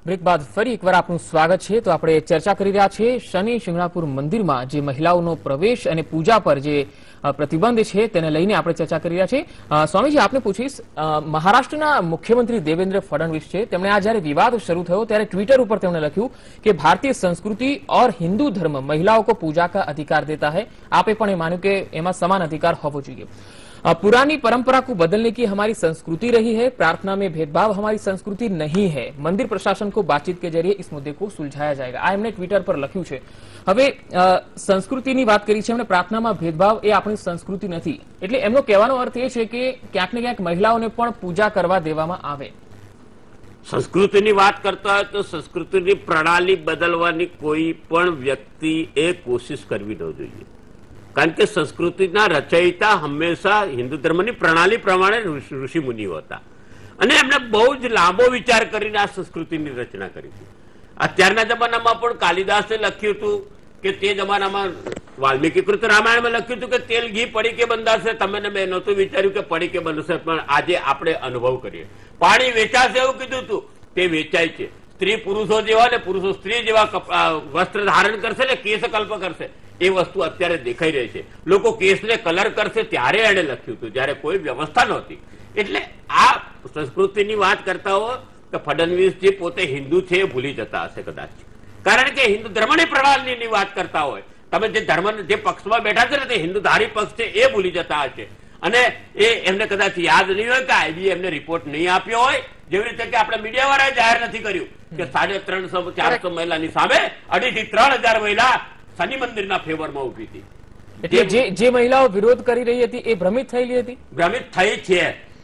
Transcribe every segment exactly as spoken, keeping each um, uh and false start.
Break બાદ ફરી એકવાર આપનું સ્વાગત છે। તો આપણે ચર્ચા કરી રહ્યા છીએ શનિ શિંગણાપુર મંદિરમાં જે મહિલાઓનો પ્રવેશ અને પૂજા પર જે પ્રતિબંધ છે તેને લઈને આપણે ચર્ચા કરી રહ્યા છીએ। સ્વામીજી, આપને પૂછીશ, મહારાષ્ટ્રના મુખ્યમંત્રી દેવેન્દ્ર ફડણવીસ છે, તેમણે આ જ્યારે વિવાદ શરૂ થયો ત્યારે ટ્વિટર ઉપર તેમણે લખ્યું કે ભારતીય संस्कृति और हिंदू धर्म महिलाओं को पूजा का अधिकार देता है। आपे पण ए मान्યું કે એમાં સમાન અધિકાર હોવો જોઈએ। पुरानी परंपरा को बदलने की हमारी संस्कृति रही है, प्रार्थना में भेदभाव हमारी संस्कृति नहीं है। मंदिर प्रशासन को बातचीत के जरिए इस मुद्दे को सुलझाया जाएगा। आ एमने ट्विटर पर लख्યું છે। હવે સંસ્કૃતિની વાત કરી છે એમણે, પ્રાર્થનામાં ભેદભાવ એ આપણી સંસ્કૃતિ નથી, એટલે એમનો કહેવાનો અર્થ એ છે કે ક્યાંક ને ક્યાંક મહિલાઓને પણ પૂજા કરવા દેવામાં આવે। સંસ્કૃતિની વાત કરતા હોય તો સંસ્કૃતિની પ્રણાલી બદલવાની કોઈ પણ વ્યક્તિએ કોશિશ કરવી ન જોઈએ, કારણ કે સંસ્કૃતિના રચયિતા હંમેશા हिंदू ધર્મની પ્રણાલી પ્રમાણે ઋષિ મુનિઓ હતા અને એમણે બહુ જ લાંબો વિચાર કરીને આ સંસ્કૃતિની રચના કરી હતી। અત્યારના જમાનામાં પણ કાલિદાસે લખ્યું હતું કે તે જમાનામાં વાલ્મીકી કૃત રામાયણમાં લખ્યું હતું કે તેલ ઘી પડીકે બંધાશે, તમે મેં નહોતું વિચાર્યું કે પડીકે બનશે, પણ આજે આપણે અનુભવ કરીએ। પાણી વેચાશે એવું કીધું હતું, તે વેચાય છે। સ્ત્રી પુરુષો જેવા ને પુરુષો સ્ત્રી જેવા વસ્ત્ર ધારણ કરશે ને કેસ કલ્પ કરશે, એ વસ્તુ અત્યારે દેખાઈ રહી છે। લોકો કેસને કલર કરશે ત્યારે એણે લખ્યું હતું, જ્યારે કોઈ વ્યવસ્થા નહોતી। એટલે આ સંસ્કૃતિની વાત કરતા હો તો ફડણવીસજી પોતે હિન્દુ છે એ ભૂલી જતા હશે કદાચ, કારણ કે હિન્દુ ધર્મની પ્રણાલીની વાત કરતા હોય, તમે જે ધર્મ જે પક્ષમાં બેઠા છે ને તે હિન્દુ ધારી પક્ષ છે એ ભૂલી જતા હશે અને એ એમને કદાચ યાદ નહીં હોય કે આઈબીએ એમને રિપોર્ટ નહીં આપ્યો હોય। જેવી રીતે કે આપણે મીડિયા વાળાએ જાહેર નથી કર્યું કે સાડે ત્રણસો ચારસો મહિલાની સામે અઢી થી ત્રણ હજાર મહિલા શનિ મંદિરના ફેવરમાં ઉભી હતી। એટલે જે જે મહિલાઓ વિરોધ કરી રહી હતી એ ભ્રમિત થયેલી હતી, ભ્રમિત થઈ છે।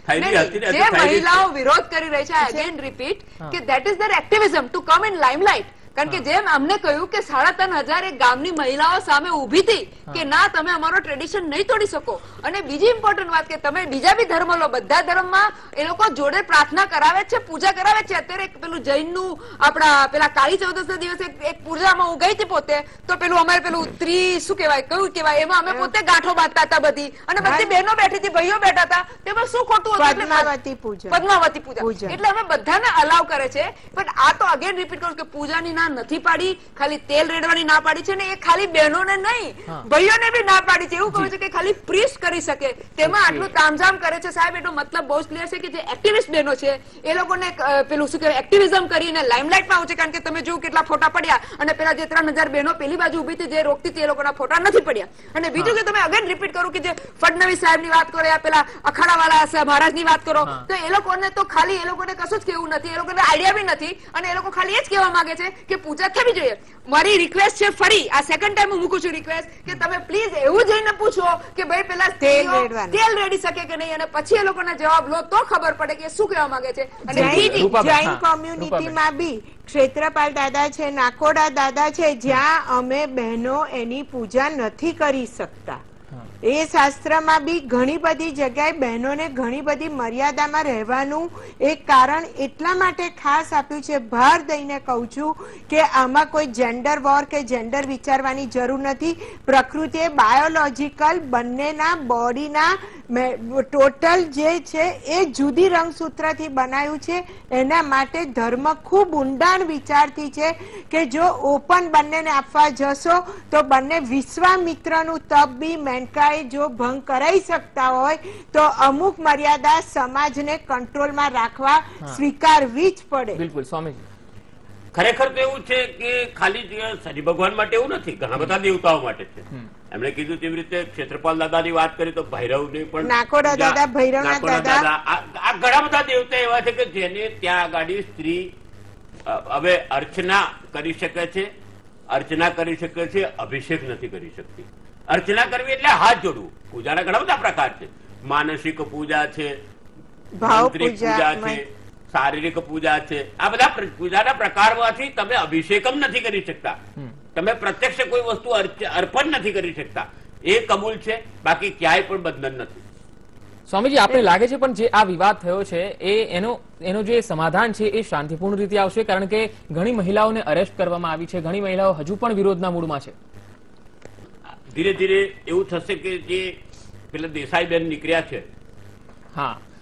જે મહિલાઓ વિરોધ કરી રહી છે, અગેન રિપીટ કે that is their activism to come in limelight, કારણ કે જેમ અમને કહ્યું કે સાડા ત્રણ હજાર એક ગામની મહિલાઓ સામે ઉભી હતી કે ના તમે અમારો ટ્રેડિશન નહીં તોડી શકો। અને બીજી ઇમ્પોર્ટન્ટ વાત કે તમે બીજા બી ધર્મ લો, બધા ધર્મમાં એ લોકો જોડે પ્રાર્થના કરાવે છે, પૂજા કરાવે છે। અત્યારે પેલું જૈનનું આપણા પેલા કાળી ચૌદસના દિવસે એક પૂજામાં હું ગઈ હતી પોતે, તો પેલું અમારે પેલું ત્રી શું કહેવાય કયું કહેવાય એમાં અમે પોતે ગાંઠો બાંધતા હતા બધી, અને બધી બહેનો બેઠી હતી, ભાઈઓ બેઠા હતા, તેમાં શું ખોટું હતું? પદ્માવતી પૂજા, પદ્માવતી પૂજા, એટલે અમે બધાને અલાવ કરે છે। પણ આ તો અગેન રિપીટ કરું કે પૂજાની નથી પાડી, ખાલી તેલ રેડવાની ના પાડી છે ને એ ખાલી બહેનોને નહીં ભાઈઓને બી ના પાડી છે। એવું કહે છે કે ખાલી પ્રીસ્ટ કરી શકે, તેમાં આટલું તામઝામ કરે છે। સાહેબ એનો મતલબ બહુ ક્લિયર છે કે જે એક્ટિવિસ્ટ બહેનો છે એ લોકોને પેલું શું કહેવાય એક્ટિવિઝમ કરીને લાઇમલાઇટમાં આવે છે, કારણ કે તમે જોયું કેટલા ફોટા પડ્યા અને પેલા જે ત્રણ હજાર બહેનો પેલી બાજુ ઉભી હતી જે રોકતી હતી એ લોકોના ફોટા નથી પડ્યા। અને બીજું કે તમે અગેન રિપીટ કરું કે જે ફડણવીસ સાહેબની વાત કરો યા પેલા અખાડાવાળા મહારાજની વાત કરો, તો એ લોકોને તો ખાલી એ લોકોને કશું જ કેવું નથી, એ લોકોને આઈડિયા બી નથી અને એ લોકો ખાલી એ જ કહેવા માંગે છે કે પૂજા થવી જોઈએ। મારી રિક્વેસ્ટ છે, ફરી આ સેકન્ડ ટાઈમ હું મૂકું છું રિક્વેસ્ટ કે તમે પ્લીઝ એવું જઈને પૂછો કે ભાઈ પેલા તેલ રેડી શકે કે નહીં, અને પછી એ લોકોના જવાબ લો તો ખબર પડે કે શું કહેવા માંગે છે। અને જૈન કોમ્યુનિટીમાં બી ક્ષેત્રપાલ દાદા છે, નાકોડા દાદા છે, જ્યાં અમે બહેનો એની પૂજા નથી કરી શકતા। એ શાસ્ત્રમાં બી ઘણી બધી જગ્યાએ બહેનોને ઘણી બધી મર્યાદામાં રહેવાનું એક કારણ એટલા માટે ખાસ આપ્યું છે, ભાર દઈને કહું છું કે આમાં કોઈ જેન્ડર વોર કે જેન્ડર વિચારવાની જરૂર નથી। પ્રકૃતિએ બાયોલોજીકલ બંનેના બોડીના ટોટલ જે છે એ જુદી રંગસૂત્રથી બનાવ્યું છે, એના માટે ધર્મ ખૂબ ઊંડાણ વિચારથી છે કે જો ઓપન બંનેને આપવા જશો તો બંને વિશ્વામિત્રનું તપ બી મેનકા જો ભંગ કરાઈ શકતા હોય તો અમુક મર્યાદા સમાજને કંટ્રોલમાં રાખવા સ્વીકારવી જ પડે। બિલકુલ સ્વામીજી, ખરેખર તો એવું છે કે ખાલી શનિ ભગવાન માટે એવું નથી, ઘણા બધા દેવતાઓ માટે છે। એમણે કીધું તેવી રીતે ક્ષેત્રપાલ દાદાની વાત કરી તો ભૈરવની પણ, નાકોડા દાદા, ભૈરવના દાદા, આ ઘણા બધા દેવતા એવા છે કે જેને ત્યાં આગળ સ્ત્રી હવે અર્ચના કરી શકે છે, અર્ચના કરી શકે છે, અભિષેક નથી કરી શકતી। અર્ચના કરવી એટલે હાથ જોડવું। પૂજાના ઘણા બધા પ્રકાર છે, માનસિક પૂજા છે, ભાવ પૂજા છે, શારીરિક પૂજા છે। આ બધા પૂજાના પ્રકારમાંથી તમે અભિષેકમ નથી કરી શકતા, તમે પ્રત્યક્ષ કોઈ વસ્તુ અર્પણ નથી કરી શકતા, એ કબૂલ છે, બાકી ક્યાંય પણ બંધન નથી। સ્વામીજી, આપણે લાગે છે પણ જે આ વિવાદ થયો છે એ એનો એનો જે સમાધાન છે એ શાંતિપૂર્ણ રીતે આવશે, કારણ કે ઘણી મહિલાઓને અરેસ્ટ કરવામાં આવી છે, ઘણી મહિલાઓ હજુ પણ વિરોધના મૂડમાં છે। ધીરે ધીરે એવું થશે કે જે પેલા દેસાઈબેન નીકળ્યા છે, હા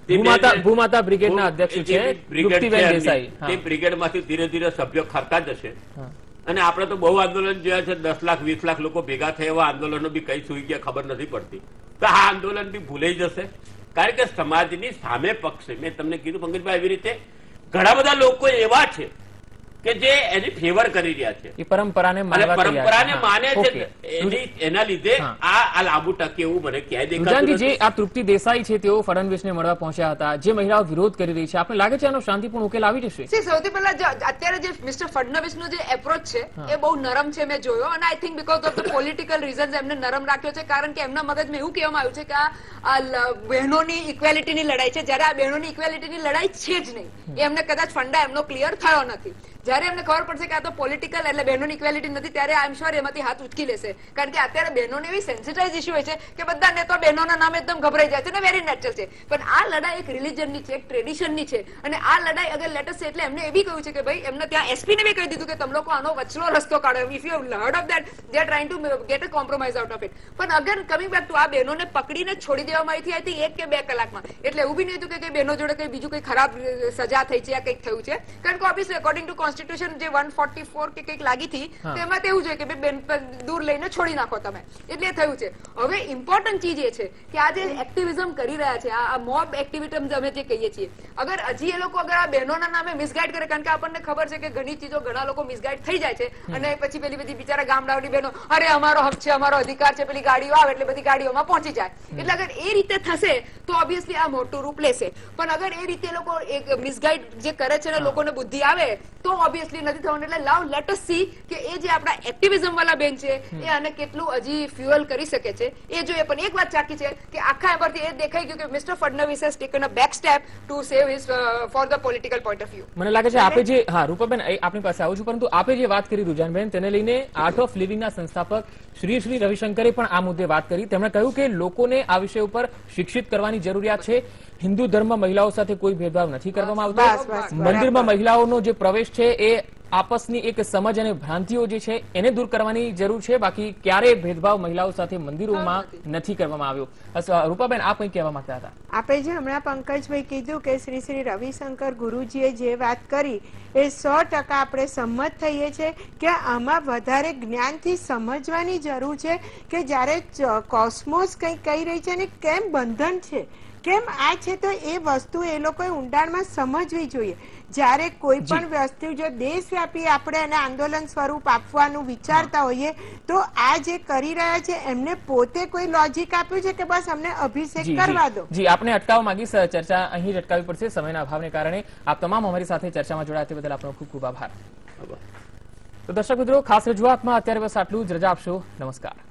ભૂમાતા ભૂમાતા બ્રિગેડના અધ્યક્ષ છે બ્રિગેડ તૃપ્તિબેન છે દેસાઈ. એમની. હા. તે બ્રિગેડમાંથી ધીરે ધીરે સભ્યો ખરતા જશે અને આપણે તો બહુ આંદોલન જોયા છે, દસ લાખ વીસ લાખ લોકો ભેગા થયા એવા આંદોલનો બી કઈ સુઈ ગયા ખબર નથી પડતી. તો આ આંદોલન બી ભૂલાઈ જશે, કારણ કે સમાજની સામે પક્ષે મેં તમને કીધું પંકજભાઈ એવી રીતે ઘણા બધા લોકો એવા છે કે જે એની ફેવર કરી રહ્યા છે, એ પરંપરાને અને માનવા તૈયાર છે. પરંપરાને હા. માને છે. ઓકે. એની એના લીધે હા. આ આ લાંબુ ટકે એવું મને ક્યાંય દેખાતું રુઝાનજી, જે નથી. આ તૃપ્તિ દેસાઈ છે તેઓ ફડણવીસને મળવા પહોંચ્યા હતા, જે મહિલાઓ વિરોધ કરી રહી છે, આપને લાગે છે આનો શાંતિપૂર્ણ ઉકેલ આવી જશે? See, સૌથી પહેલા જો અત્યારે જે મિસ્ટર ફડણવીસનો જે એપ્રોચ છે એ બહુ નરમ છે મેં જોયો, અને I think because of the political reasons એમને નરમ રાખ્યો છે, કારણ કે એમના મગજમાં એવું કહેવામાં આવ્યું છે કે આ આ લ- બહેનોની ઇક્વેલિટીની લડાઈ છે, જ્યારે આ બહેનોની ઇક્વેલિટીની લડાઈ છે જ નહીં. એ એમને કદાચ ફંડા એમનો ક્લિયર થયો નથી. જ્યારે એમને ખબર પડશે કે આ તો પોલિટિકલ એટલે બહેનોની ઇક્વેલિટી નથી, ત્યારે આઈ એમ શ્યોર એમાંથી હાથ ઉચકી લેશે, કારણ કે અત્યારે બહેનોને એવી સેન્સિટાઇઝ ઇશ્યુ હોય છે કે બધા નેતા બહેનોના નામે એકદમ ગભરાઈ જાય છે ને વેરી નેચરલ છે. પણ આ લડાઈ એક રિલિજનની છે, એક ટ્રેડિશનની છે, અને આ લડાઈ અગર લેટેસ્ટ છે એટલે એમને એ બી કહ્યું છે કે ભાઈ એમને ત્યાં એસપી ને બી કહી દીધું કે તમે લોકો આનો વચલો રસ્તો કાઢો. If you heard of that they are trying to get a compromise out of it. પણ અગર કમિંગ બેક ટુ આ બહેનોને પકડીને છોડી દેવામાં આવી હતી આઈ થિંક એક કે બે કલાકમાં, એટલે એવું બી નહીં હતું કે બહેનો જોડે કઈ બીજું કઈ ખરાબ સજા થઈ છે યા કંઈક થયું છે, કારણ કે ઓબ્વિયસલી અકોર્ડિંગ ટુ કોન્સ્ટિટ્યુશન જે વન ફોર્ટી ફોર કે કંઈક લાગી હતી તેમાં તેવું જોઈએ કે બે બેન પર દૂર લઈને છોડી નાખો તમે, એટલે એ થયું છે. હવે ઇમ્પોર્ટન્ટ ચીજ એ છે કે આ જે એક્ટિવિઝમ કરી રહ્યા છે, આ મોબ એક્ટિવિઝમ અમે જે કહીએ છીએ, અગર હજી એ લોકો અગર આ બહેનોના નામે મિસગાઈડ કરે, કારણ કે આપણને ખબર છે કે ઘણી ચીજો ઘણા લોકો મિસગાઈડ થઈ જાય છે, અને પછી પેલી બધી બિચારા ગામડાઓની બહેનો અરે અમારો હક છે, અમારો અધિકાર છે, પેલી ગાડીઓ આવે એટલે બધી ગાડીઓમાં પહોંચી જાય, એટલે અગર એ રીતે થશે તો ઓબ્વિયસલી આ મોટું રૂપ લેશે. પણ અગર એ રીતે લોકો એક મિસગાઈડ જે કરે છે ને લોકોને બુદ્ધિ આવે તો ઓબ્વિયસલી નથી થવાનું. એટલે લાવ લેટ અસ સી કે એ જે આપણા એક્ટિવિઝમ વાળા બેન છે એ આને કેટલું હજી ફ્યુઅલ કરી શકે છે એ જોઈએ. પણ એક વાત ચાકી છે કે આખા પરથી એ દેખાઈ ગયું કે mister Fadnavis has taken a back step to save his for the political point of view. મને લાગે છે આપે જે હા રૂપાબેન એ આપણી પાસે આવું છું, પરંતુ આપે જે વાત કરી રુઝાનબેન, તેને લઈને આર્ટ ઓફ લિવિંગના સંસ્થાપક શ્રી શ્રી રવિશંકરે પણ આ મુદ્દે વાત કરી. તેમણે કહ્યું કે લોકોને આ વિષય ઉપર શિક્ષિત કરવાની જરૂરિયાત છે. હિન્દુ ધર્મ મહિલાઓ સાથે કોઈ ભેદભાવ નથી કરવામાં બસ, આવતો. બસ, મંદિરમાં મહિલાઓનો જે પ્રવેશ છે એ આપસની એક સમજ અને ભ્રાંતિઓ જે છે એને દૂર કરવાની જરૂર છે. બાકી ક્યારેય ભેદભાવ મહિલાઓ સાથે મંદિરોમાં નથી કરવામાં આવ્યો. અસ- રૂપાબેન આપ કંઈ કહેવા માંગતા હતા? આપણે જે હમણાં પંકજભાઈ કીધું કે શ્રી શ્રી રવિશંકર ગુરુજીએ જે વાત કરી એ સો ટકા આપણે સંમત થઈએ છીએ કે આમાં વધારે જ્ઞાનથી સમજવાની જરૂર છે કે જ્યારે ચ- કોસ્મોસ કંઈક કહી રહી છે અને કેમ બંધન છે, કેમ આ છે, તો એ વસ્તુ એ લોકોએ ઊંડાણમાં સમજવી જોઈએ. જ્યારે કોઈ પણ વસ્તુ જો દેશવ્યાપી આપણે એને આંદોલન સ્વરૂપ આપવાનું વિચારતા હોઈએ તો આ જે કરી રહ્યા છે એમને પોતે કોઈ લોજિક આપ્યું છે કે બસ અમને અભિષેક જી, કરવા જી, દો. જી આપને અટકાવવા માંગીશ. ચર્ચા અહીં જ અટકાવવી પડશે સમયના અભાવને કારણે. આપ તમામ અમારી સાથે ચર્ચામાં જોડાયા તે બદલ આપનો ખૂબ ખૂબ આભાર. તો દર્શક મિત્રો, ખાસ રજૂઆતમાં અત્યારે બસ આટલું જ. રજા આપશો. નમસ્કાર.